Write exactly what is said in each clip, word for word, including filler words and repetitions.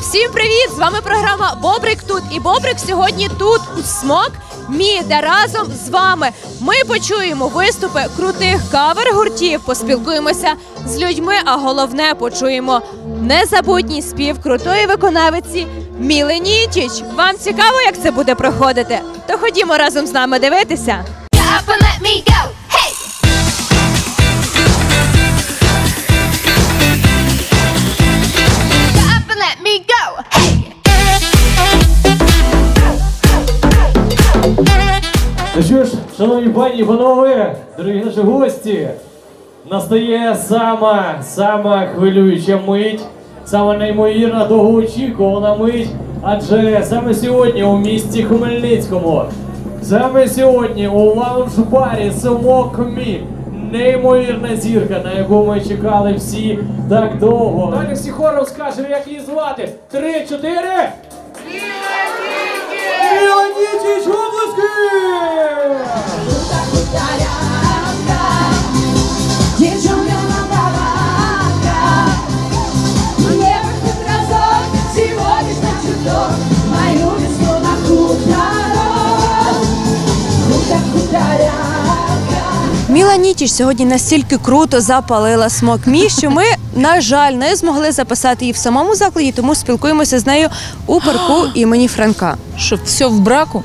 Всім привіт! З вами програма «Бобрик тут». І Бобрик сьогодні тут, у СМОК Мі, де разом з вами ми почуємо виступи крутих кавер-гуртів, поспілкуємося з людьми, а головне почуємо незабутній спів крутої виконавиці Міли Нітіч. Вам цікаво, як це буде проходити? То ходімо разом з нами дивитися. Ну що ж, шановні пані і панове, дорогі наші гості, настає сама, сама хвилююча мить, сама неймовірна довгоочікувана мить, адже саме сьогодні у місті Хмельницькому, саме сьогодні у лаунж-барі СМОК Мі, неймовірна зірка, на яку ми чекали всі так довго. Далі всі хором скажемо, як її звати. Три, чотири! Міла Нітіч, обласки! Міла Нітіч сьогодні настільки круто запалила СМОК Мі, що ми, на жаль, не змогли записати її в самому закладі, тому спілкуємося з нею у парку імені Франка. Що, все в браку?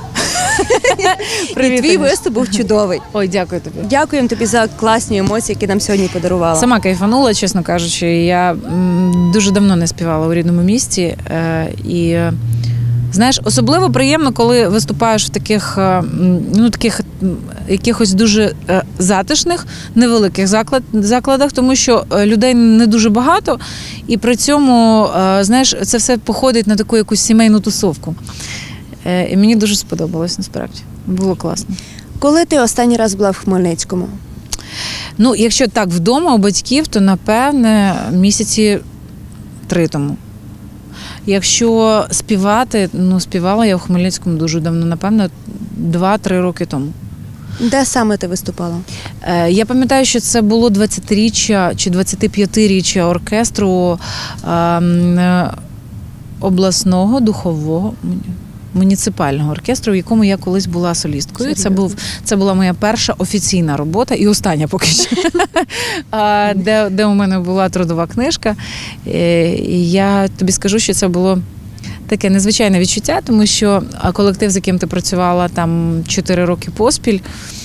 І твій виступ був чудовий. Ой, дякую тобі. Дякуємо тобі за класні емоції, які нам сьогодні подарувала. Сама кайфанула, чесно кажучи. Я м, дуже давно не співала у рідному місті. Е, і, знаєш, особливо приємно, коли виступаєш в таких, е, ну, таких якихось дуже е, затишних, невеликих заклад, закладах, тому що людей не дуже багато. І при цьому, е, знаєш, це все походить на таку якусь сімейну тусовку. І мені дуже сподобалось, насправді. Було класно. Коли ти останній раз була в Хмельницькому? Ну, якщо так, вдома у батьків, то, напевне, місяці три тому. Якщо співати, ну, співала я у Хмельницькому дуже давно, напевно, два-три роки тому. Де саме ти виступала? Е, я пам'ятаю, що це було двадцятиріччя чи двадцятип'ятиріччя оркестру е, обласного, духового, муніципального оркестру, в якому я колись була солісткою. Це, був, це була моя перша офіційна робота і остання поки що, де, де у мене була трудова книжка. І я тобі скажу, що це було таке незвичайне відчуття, тому що колектив, з яким ти працювала там чотири роки поспіль,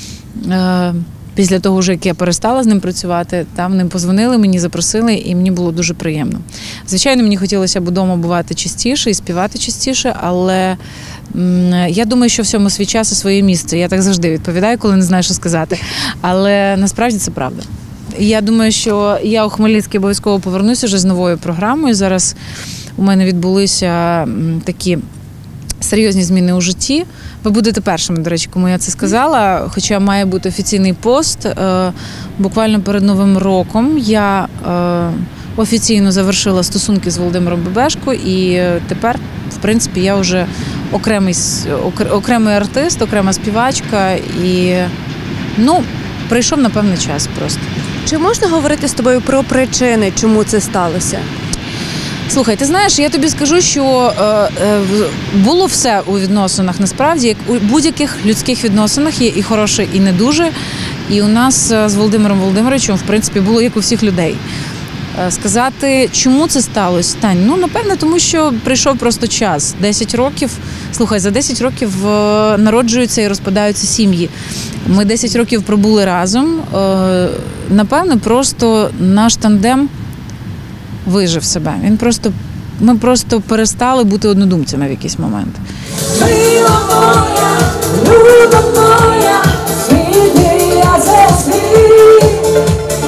після того, вже як я перестала з ним працювати, там ним позвонили, мені запросили, і мені було дуже приємно. Звичайно, мені хотілося б вдома бувати частіше і співати частіше, але м, я думаю, що всьому свій час і своє місце. Я так завжди відповідаю, коли не знаю, що сказати. Але насправді це правда. Я думаю, що я у Хмельницький обов'язково повернуся вже з новою програмою. Зараз у мене відбулися м, такі серйозні зміни у житті. Ви будете першими, до речі, кому я це сказала, хоча має бути офіційний пост. Буквально перед Новим роком я офіційно завершила стосунки з Володимиром Бебешко, і тепер, в принципі, я вже окремий, окремий артист, окрема співачка, і, ну, прийшов, напевно, час просто. Чи можна говорити з тобою про причини, чому це сталося? Слухай, ти знаєш, я тобі скажу, що е, е, було все у відносинах, насправді, як у будь-яких людських відносинах є і хороше, і не дуже. І у нас з Володимиром Володимировичем, в принципі, було як у всіх людей. Е, сказати, чому це сталося, Тань? Ну, напевно, тому що прийшов просто час. десять років, слухай, за десять років е, народжуються і розпадаються сім'ї. Ми десять років пробули разом. Е, напевно, просто наш тандем вижив себе. Він просто, ми просто перестали бути однодумцями в якийсь момент. Мила моя, люба моя, світи я за світ,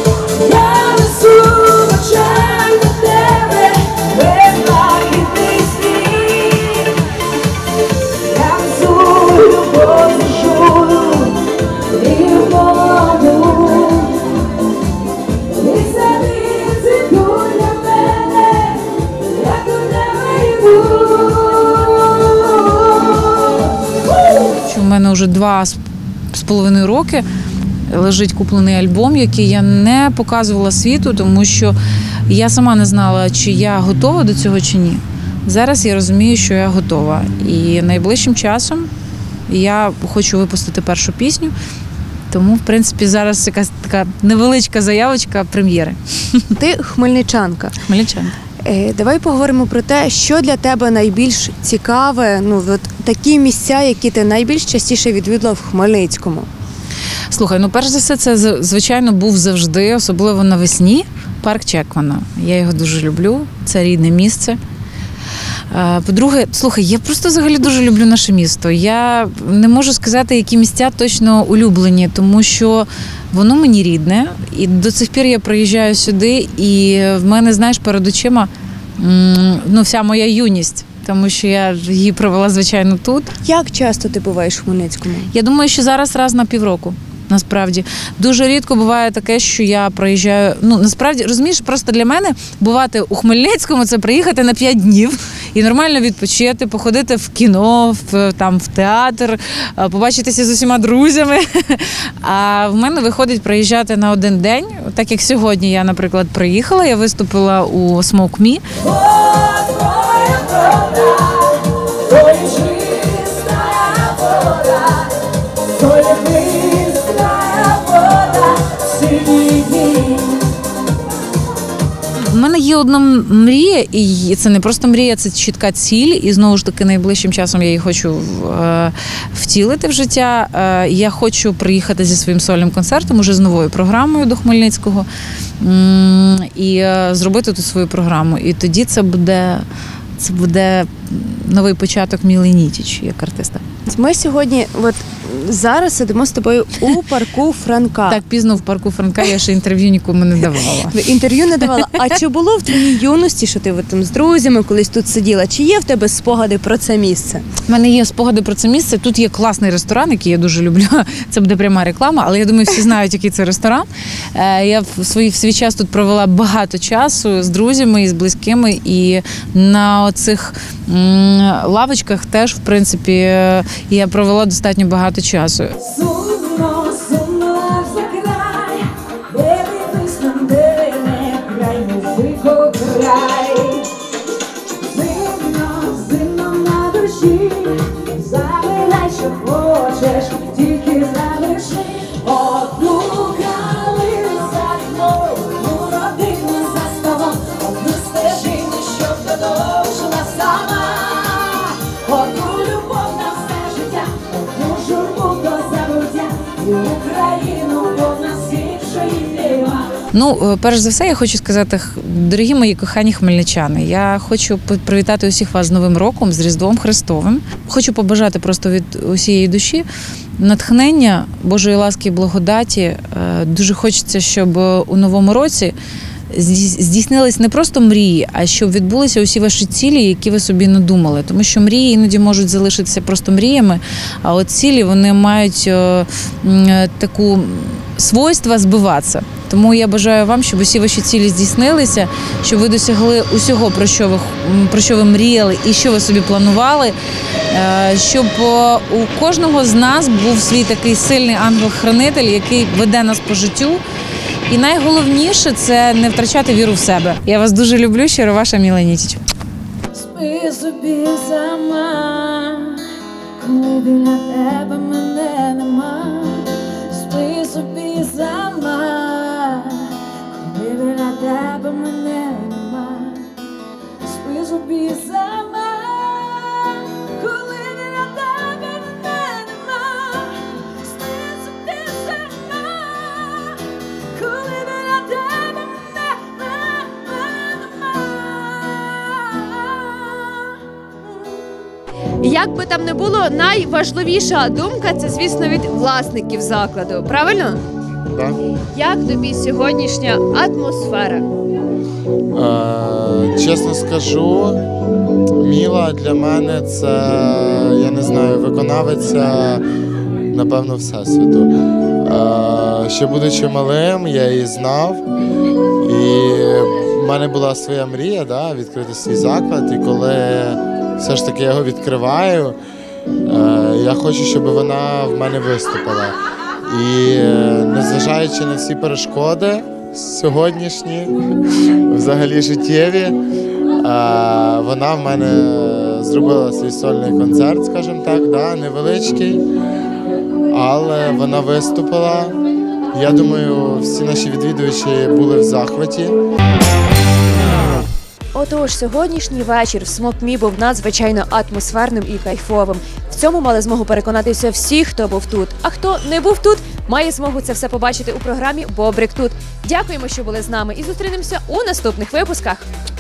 я несу в очах до тебе безблагідний світ, я несу любов чужую і воду, і самі цвітуть для мене, як у тебе йду. У мене вже два з половиною роки лежить куплений альбом, який я не показувала світу, тому що я сама не знала, чи я готова до цього, чи ні. Зараз я розумію, що я готова. І найближчим часом я хочу випустити першу пісню. Тому, в принципі, зараз якась така невеличка заявочка прем'єри. Ти хмельничанка. Хмельничанка. Е, Давай поговоримо про те, що для тебе найбільш цікаве, ну от такі місця, які ти найбільш частіше відвідала в Хмельницькому. Слухай, ну перш за все, це звичайно був завжди, особливо навесні, парк Чекмана. Я його дуже люблю, це рідне місце. По-друге, слухай, я просто взагалі дуже люблю наше місто. Я не можу сказати, які місця точно улюблені, тому що воно мені рідне. І до цих пір я приїжджаю сюди, і в мене, знаєш, перед очима ну, вся моя юність. Тому що я її провела, звичайно, тут. Як часто ти буваєш в Хмельницькому? Я думаю, що зараз раз на півроку. Насправді, дуже рідко буває таке, що я приїжджаю. Ну, насправді, розумієш, просто для мене бувати у Хмельницькому – це приїхати на п'ять днів і нормально відпочити, походити в кіно, в, там, в театр, побачитися з усіма друзями. А в мене виходить приїжджати на один день. Так як сьогодні я, наприклад, приїхала, я виступила у Smoke Me. У мене є одна мрія, і це не просто мрія, це чітка ціль. І знову ж таки найближчим часом я її хочу е, втілити в життя. Е, я хочу приїхати зі своїм сольним концертом, уже з новою програмою до Хмельницького, м- і е, зробити тут свою програму. І тоді це буде, це буде новий початок Міли Нітіч як артиста. Ми сьогодні, от зараз сидимо з тобою у парку Франка. Так пізно в парку Франка я ще інтерв'ю нікому не давала. Інтерв'ю не давала. А чи було в твоїй юності, що ти от там з друзями колись тут сиділа? Чи є в тебе спогади про це місце? У мене є спогади про це місце. Тут є класний ресторан, який я дуже люблю. Це буде пряма реклама, але я думаю, всі знають, який це ресторан. Я в свій, в свій час тут провела багато часу з друзями і з близькими. І на оцих лавочках теж, в принципі, я провела достатньо багато часу. Сумно, сумно аж за край, де дивись на мене, край музико край. Зимно, зимно на душі, забирай, що хочеш, тільки залиши одну калину за мною, одну родину за столом, одну стежину, щоб продовжила сама, одну любов на все життя, одну журбу до забуття, і Україну, бо в нас іншої нема. Ну, перш за все, я хочу сказати, дорогі мої кохані хмельничани, я хочу привітати усіх вас з Новим роком, з Різдвом Христовим. Хочу побажати просто від усієї душі натхнення, Божої ласки і благодаті. Дуже хочеться, щоб у Новому році здійснились не просто мрії, а щоб відбулися усі ваші цілі, які ви собі надумали. Тому що мрії іноді можуть залишитися просто мріями, а от цілі, вони мають е, е, таку свойство збиватися. Тому я бажаю вам, щоб усі ваші цілі здійснилися, щоб ви досягли усього, про що ви, про що ви мріяли і що ви собі планували, е, щоб у кожного з нас був свій такий сильний ангел-хранитель, який веде нас по життю. І найголовніше – це не втрачати віру в себе. Я вас дуже люблю, щиро ваша Міла Нітіч. Спи собі сама, коли біля тебе мене нема. Спи собі сама, коли біля тебе мене нема. Спи собі сама, коли біля тебе мене нема. Спи собі сама, коли біля тебе мене нема. Як би там не було, найважливіша думка – це, звісно, від власників закладу. Правильно? Так. Як тобі сьогоднішня атмосфера? Е, чесно скажу, Міла для мене це, я не знаю, виконавиця, напевно, Всесвіту. Е, ще будучи малим, я її знав, і в мене була своя мрія, да, відкрити свій заклад, і коли все ж таки я його відкриваю, е, я хочу, щоб вона в мене виступила. І незважаючи на всі перешкоди сьогоднішні, взагалі життєві, вона в мене зробила свій сольний концерт, скажімо так, да, невеличкий, але вона виступила. Я думаю, всі наші відвідувачі були в захваті. Отож, сьогоднішній вечір в Смок.Мі був надзвичайно атмосферним і кайфовим. В цьому мали змогу переконатися всі, хто був тут. А хто не був тут, має змогу це все побачити у програмі «Бобрик тут». Дякуємо, що були з нами, і зустрінемося у наступних випусках.